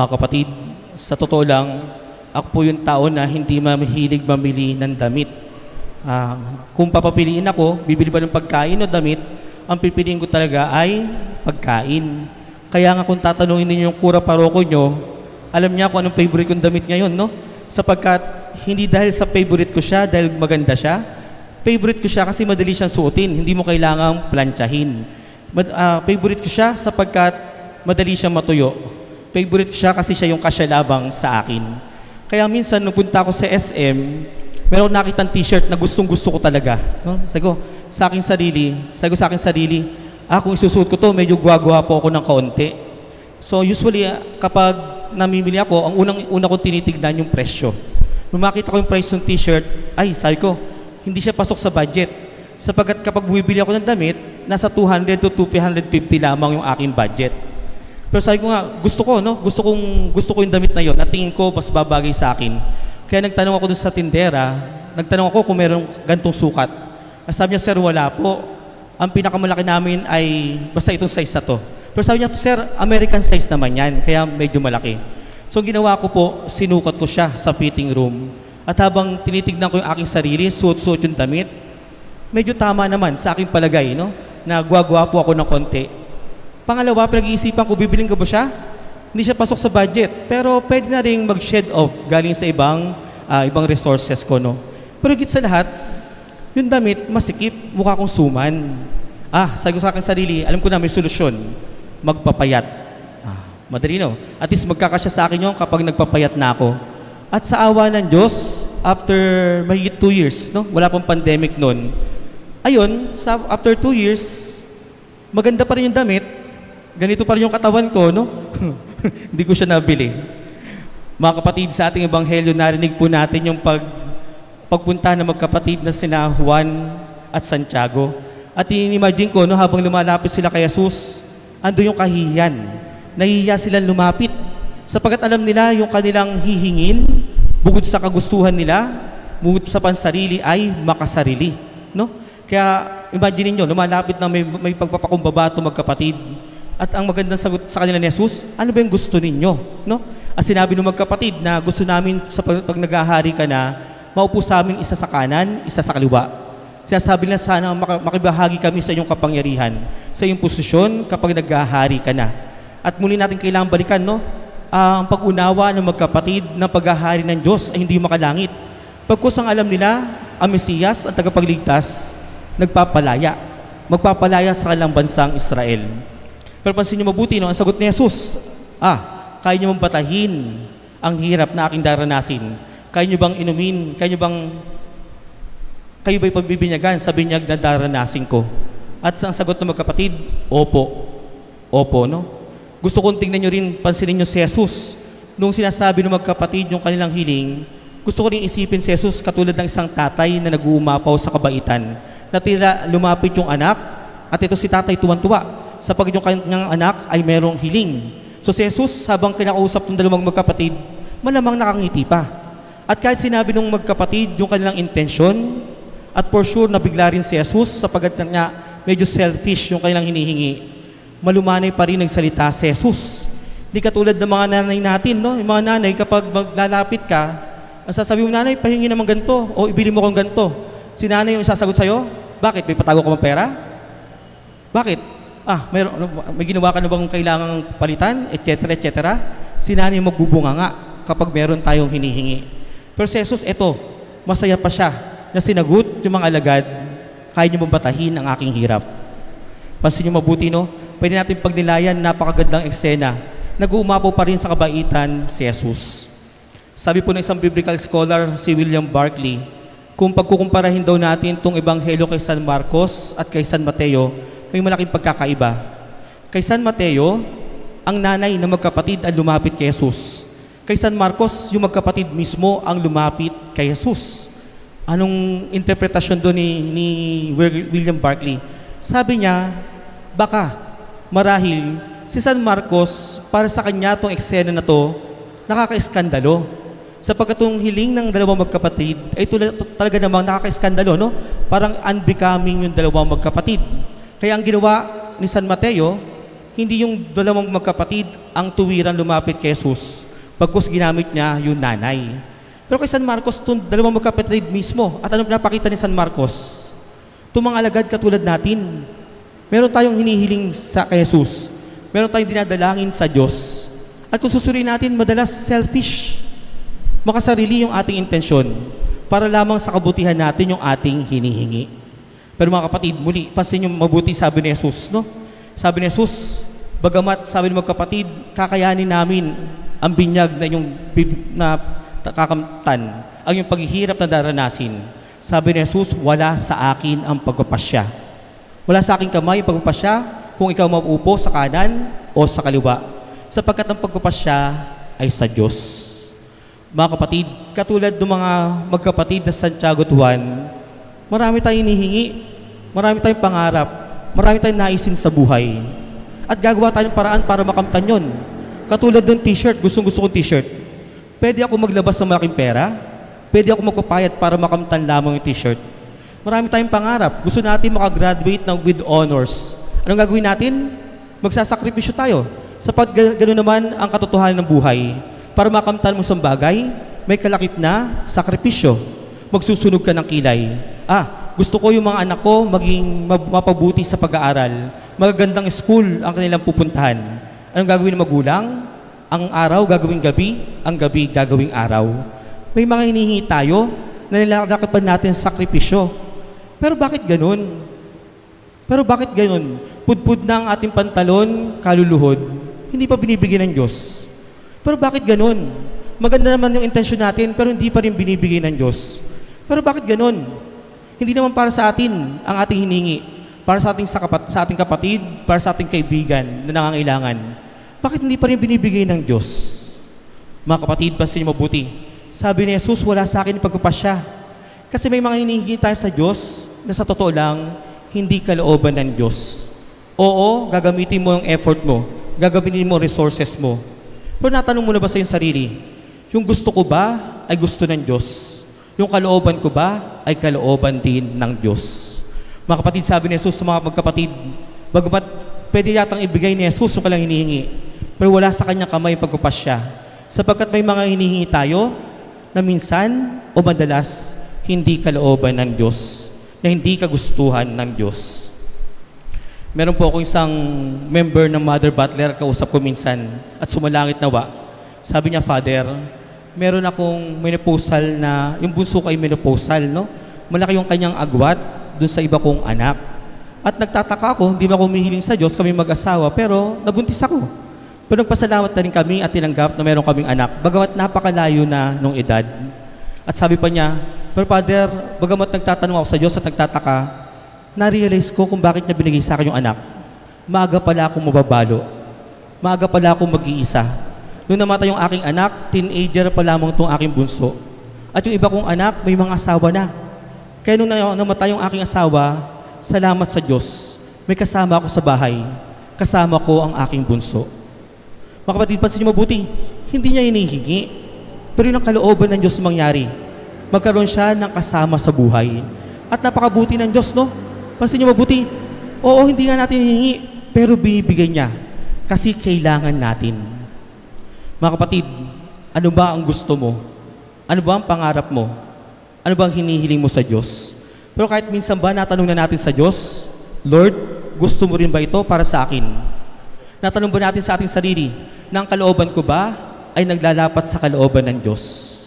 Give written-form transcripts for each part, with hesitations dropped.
Mga kapatid, sa totoo lang, ako po yung tao na hindi mahilig mamili ng damit. Kung papapiliin ako, bibili ba ng pagkain o damit, ang pipiliin ko talaga ay pagkain. Kaya nga kung tatanungin ninyo yung kura paroko nyo, alam niya kung anong favorite kong damit ngayon, no? Sapagkat hindi dahil sa favorite ko siya, dahil maganda siya, favorite ko siya kasi madali siyang suotin, hindi mo kailangang plantsahin. Favorite ko siya sapagkat madali siyang matuyo. Favorite ko siya kasi siya yung kasyalabang sa akin. Kaya minsan, nung punta ako sa SM, meron akong nakitang t-shirt na gustong-gusto ko talaga. No? Sabi ko sa aking sarili, kung isusuot ko to, medyo guwa-guwa po ako ng kaunti. So usually, kapag namimili ako, ang una kong tinitignan yung presyo. Nung makita ko yung price ng t-shirt, sabi ko, hindi siya pasok sa budget. Sapagkat kapag bumibili ako ng damit, nasa 200 to 250 lamang yung aking budget. Pero sabi ko nga, gusto ko yung damit na yon at tingin ko mas babagay sa akin. Kaya nagtanong ako dun sa tindera, kung mayroong gantong sukat. Sabi niya, sir, wala po. Ang pinakamalaki namin ay basta itong size na to. Pero sabi niya, sir, American size naman yan, kaya medyo malaki. So ginawa ko po, sinukat ko siya sa fitting room. At habang tinitignan ko yung aking sarili, suot-suot yung damit, medyo tama naman sa aking palagay, no? Na guwa-guwa po ako ng konti. Pangalawa, pinag-iisipan ko, bibiling ko ba siya? Hindi siya pasok sa budget, pero pwede na rin mag-shed off galing sa ibang resources ko, no? Pero higit sa lahat, yung damit, masikip, mukha kong suman. Sabi ko sa aking sarili, alam ko na may solusyon, magpapayat. Madali, no? At least magkakasya sa akin yun kapag nagpapayat na ako. At sa awa ng Diyos, after mahigit 2 years, no? Wala pang pandemic noon. Ayun, after 2 years, maganda pa rin yung damit, ganito pa rin yung katawan ko, no? Hindi ko siya nabili. Mga kapatid, sa ating ebanghelyo, narinig po natin yung pagpunta ng magkapatid na sina Juan at Santiago. At in-imagine ko, no, habang lumalapit sila kay Jesus, ando yung kahihiyan. Nahihiya silang lumapit. Sapagkat alam nila yung kanilang hihingin, bukod sa kagustuhan nila, bukod sa pansarili ay makasarili. No? Kaya imagine niyo, lumalapit na may pagpapakumbaba ito magkapatid. At ang magandang sagot sa kanila ni Jesus, ano ba yung gusto ninyo? No? At sinabi ng magkapatid na gusto namin pag naghahari ka na, maupo sa amin isa sa kanan, isa sa kaliwa. Sinasabi nila sana makibahagi kami sa iyong kapangyarihan, sa iyong posisyon kapag naghahari ka na. At muli natin kailangan balikan, no? Ang pag-unawa ng magkapatid ng paghahari ng Diyos ay hindi makalangit. Pagkus ang alam nila, ang Mesiyas, ang tagapagligtas, magpapalaya sa kanilang bansang Israel. Pero pansin niyo mabuti, no? Ang sagot ni Jesus, kaya niyo bang batahin ang hirap na aking daranasin? Kaya niyo bang inumin? Kayo ba'y pagbibinyagan sa binyag na daranasin ko? At ang sagot ng magkapatid, opo. Opo, no? Gusto kong tingnan nyo rin, pansinin nyo si Jesus. Nung sinasabi ng magkapatid yung kanilang hiling, gusto ko rin isipin si Jesus katulad ng isang tatay na nag-uumapaw sa kabaitan. Natira lumapit yung anak, at ito si tatay tuwan-tuwa, sapagkat yung kanyang anak ay merong hiling. So si Jesus, habang kinakausap ng dalawang magkapatid, malamang nakangiti pa. At kahit sinabi ng magkapatid yung kanilang intensyon, at for sure nabigla rin si Jesus sapagkat nga medyo selfish yung kanilang hinihingi, malumanay pa rin nagsalita si Jesus. Hindi katulad ng mga nanay natin, no? Yung mga nanay, kapag maglalapit ka, ang sasabi mo, nanay, pahingi naman ganito, o ibili mo kong ganito. Si nanay yung isasagot sa'yo, bakit? May patago ka bang pera? Bakit? May ginawa ka na bang kailangang palitan, etc., etc. Si nanay yung magbubunga nga kapag meron tayong hinihingi. Pero si Jesus, eto, masaya pa siya na sinagot yung mga alagad, kaya niyo bang batahin ang aking hirap? Pansin niyo mabuti, no? Pwede natin pagnilayan, napakagandang eksena. Nag-uumapaw pa rin sa kabaitan si Jesus. Sabi po ng isang biblical scholar, si William Barclay, kung pagkukumparahin daw natin itong ebanghelyo kay San Marcos at kay San Mateo, may malaking pagkakaiba. Kay San Mateo, ang nanay na magkapatid ang lumapit kay Jesus. Kay San Marcos, yung magkapatid mismo ang lumapit kay Jesus. Anong interpretasyon doon ni William Barclay? Sabi niya, baka marahil si San Marcos, para sa kanya itong eksena na to, nakaka-iskandalo. Sapagkat itong hiling ng dalawang magkapatid ay talaga namang nakaka-iskandalo, no? Parang unbecoming yung dalawang magkapatid. Kaya ang ginawa ni San Mateo, hindi yung dalawang magkapatid ang tuwiran lumapit kay Jesus, pagkus ginamit niya yung nanay. Pero kay San Marcos, itong dalawang magkapatid mismo. At anong pinapakita ni San Marcos? Itong mga alagad katulad natin, meron tayong hinihiling sa kay Jesus. Meron tayong dinadalangin sa Diyos. At kung susuriin natin, madalas selfish. Makasarili yung ating intensyon para lamang sa kabutihan natin yung ating hinihingi. Pero mga kapatid, muli, pansin yung mabuti sabi ni Jesus, no? Sabi ni Jesus, bagamat sabi ng magkapatid, kakayanin namin ang binyag na yung kakamtan, ang yung paghihirap na daranasin. Sabi ni Jesus, wala sa akin ang pagpapasya. Wala sa aking kamay ang pagpapasya kung ikaw mauupo sa kanan o sa kaliwa. Sapagkat ang pagpapasya ay sa Diyos. Mga kapatid, katulad ng mga magkapatid na Santiago at Juan, marami tayong hinihingi, marami tayong pangarap, marami tayong naisin sa buhay. At gagawa tayong paraan para makamtan yun. Katulad ng t-shirt, gustong-gusto kong t-shirt. Pwede ako maglabas ng malaking pera, pwede ako magpapayat para makamtan lamang yung t-shirt. Marami tayong pangarap. Gusto natin makagraduate ng with honors. Anong gagawin natin? Magsasakripisyo tayo. Sapat gano'n naman ang katotohanan ng buhay. Para makamtan mo sa bagay, may kalakip na sakripisyo. Magsusunog ka ng kilay. Gusto ko yung mga anak ko maging mapabuti sa pag-aaral. Magagandang school ang kanilang pupuntahan. Anong gagawin ng magulang? Ang araw gagawing gabi, ang gabi gagawing araw. May mga hinihingi tayo na nilalakipan natin sakripisyo. Pero bakit ganun? Pudpud na ang ating pantalon, kaluluhod, hindi pa binibigyan ng Diyos. Pero bakit ganun? Maganda naman yung intensyon natin, pero hindi pa rin binibigay ng Diyos. Pero bakit ganun? Hindi naman para sa atin ang ating hiningi. Para sa ating kapatid, para sa ating kaibigan na nangangailangan. Bakit hindi pa rin binibigay ng Diyos? Mga kapatid, pansin niyo mabuti. Sabi ni Jesus, wala sa akin pagpapasya. Kasi may mga hinihingi tayo sa Diyos na sa totoo lang, hindi kalooban ng Diyos. Oo, gagamitin mo yung effort mo. Gagamitin mo resources mo. Pero natanong mo na ba sa iyong sarili, yung gusto ko ba ay gusto ng Diyos? Yung kalooban ko ba ay kalooban din ng Diyos? Mga kapatid, sabi ni Jesus sa mga magkapatid, bagamat pwede yatang ibigay ni Jesus yung kailang hinihingi, pero wala sa kanyang kamay pagpapasya. Sapagkat may mga hinihingi tayo na minsan o madalas hindi kalooban ng Diyos, na hindi kagustuhan ng Diyos. Meron po akong isang member ng Mother Butler, kausap ko minsan, at sumalangit nawa. Sabi niya, Father, meron akong menopausal na, yung bunso ko ay menopausal, no? Malaki yung kanyang agwat dun sa iba kong anak. At nagtataka ako, hindi ba ako humihiling sa Diyos, kami mag-asawa, pero nabuntis ako. Pero nagpasalamat na rin kami at tinanggap na meron kaming anak, bagamat napakalayo na nung edad. At sabi pa niya, pero Father, bagamat nagtatanong ako sa Diyos at nagtataka, na-realize ko kung bakit niya binigay sa akin yung anak. Maaga pala akong mababalo. Maaga pala akong mag-iisa. Nung namatay yung aking anak, teenager pa lamang itong aking bunso. At yung iba kong anak, may mga asawa na. Kaya nung namatay yung aking asawa, salamat sa Diyos. May kasama ako sa bahay. Kasama ko ang aking bunso. Mga kapatid, pansin niyo mabuti, hindi niya hinihingi. Pero yun ang kalooban ng Diyos mangyari. Magkaroon siya ng kasama sa buhay. At napakabuti ng Diyos, no? Pansin niyo mabuti. Oo, hindi nga natin hinihingi, pero binibigay niya. Kasi kailangan natin. Mga kapatid, ano ba ang gusto mo? Ano ba ang pangarap mo? Ano ba ang hinihiling mo sa Diyos? Pero kahit minsan ba natanong na natin sa Diyos, Lord, gusto mo rin ba ito para sa akin? Natanong ba natin sa ating sarili, na ang kalooban ko ba ay naglalapat sa kalooban ng Diyos?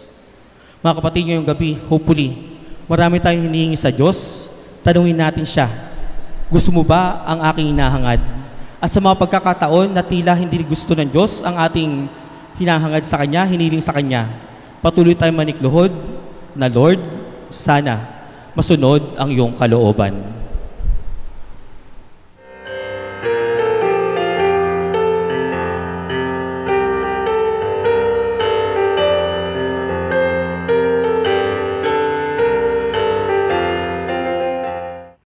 Mga kapatid, ngayong gabi, hopefully, marami tayong hinihingi sa Diyos, tanungin natin siya, gusto mo ba ang aking hinahangad? At sa mga pagkakataon na tila hindi gusto ng Diyos ang ating hinahangad sa Kanya, hiniling sa Kanya, patuloy tayong manikluhod na Lord, sana masunod ang iyong kalooban.